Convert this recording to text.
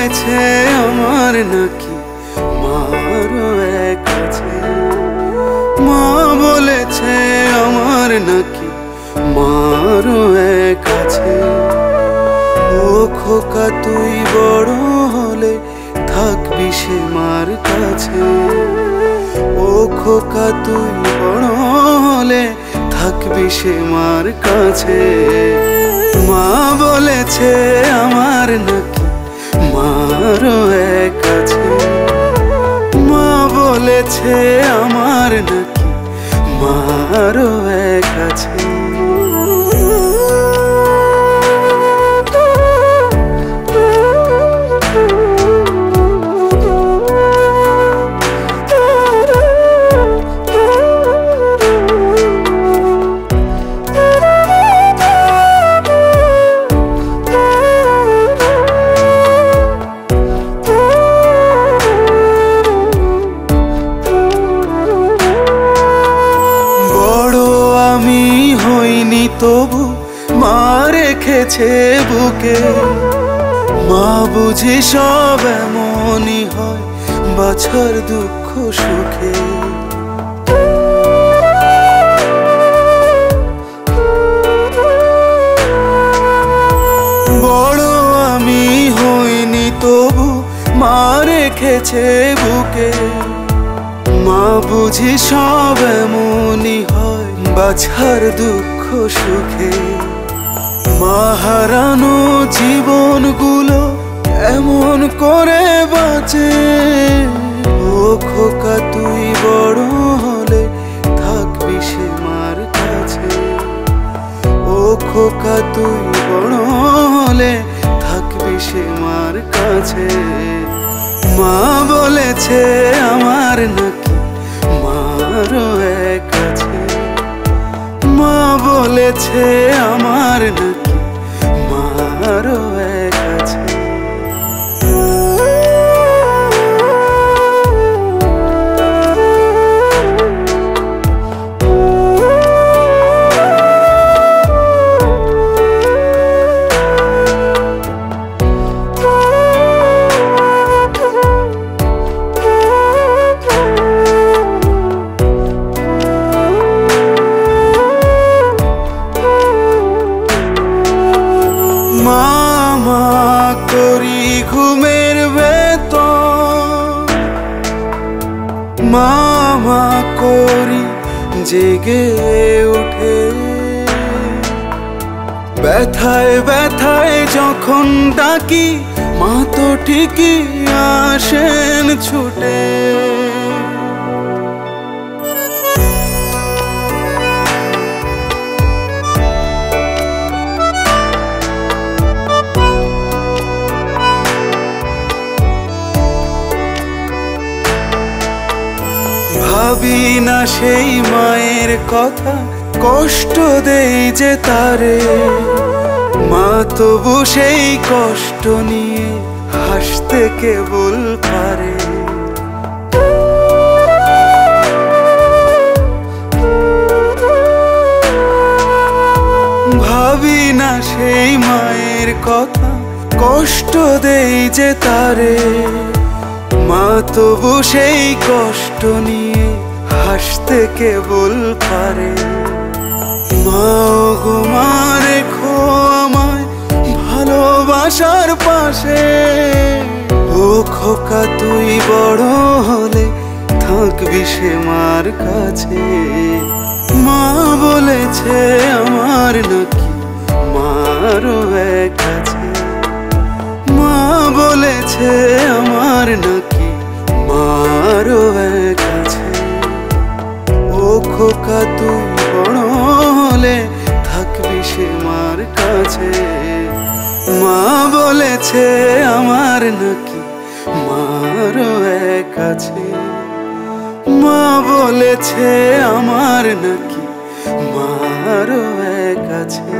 বলেছে আমার নাকি মারো এক আছে, মা বলেছে আমার নাকি মারো এক আছে। ও খোকা তুই বড় হলে থাকবি সে মার কাছে, ও খোকা তুই বড় হলে থাকবি সে মার কাছে। মা বলেছে আমার নাকি মারো এক আছে, মা বলেছে আমার নাকি মারো এক আছে। তবু মা রেখেছে বুকে, মা বুঝি সব এমনই হয় বাছার দুঃখ সুখে। বড় আমি হইনি তবু মা রেখেছে বুকে, মা বুঝি সব এমনই হয় বাছার দুঃখ সুখে। মা হারানো জীবনগুলো এমন করে বাঁচে, ও খোকা তুই বড় হলে থাকবি সে মার কাছে, ও খোকা তুই বড় হলে থাকবি সে মার কাছে। মা বলেছে আমার নাকি মারো এক আছে, মা বলেছে আমার নাকি মারো এক আছে। মামা করি জেগে উঠে, ব্যথায় ব্যথায় যখন ডাকি মা তো ঠিকই আসেন ছুটে। ভাবি না সেই মায়ের কথা, কষ্ট দেই যে তারে, মা তবু সেই কষ্ট নিয়ে হাসতে কেবল পারে। ভাবি না সেই মায়ের কথা, কষ্ট দেই যে তারে, মা তবু সেই কষ্ট নিয়ে হাসতে কেবল পারে। মা গো মা রেখো আমায় ভালোবাসার পাশে, ও খোকা তুই বড় হলে থাকবি সে মার কাছে। মা বলেছে আমার নাকি মারো এক আছে, মা বলেছে আমার নাকি মারো এক আছে। ও খোকা তুই বড় হলে থাকবি সে মার কাছে, মা বলেছে আমার নাকি মারো এক আছে, মা বলেছে আমার নাকি মারো এক আছে।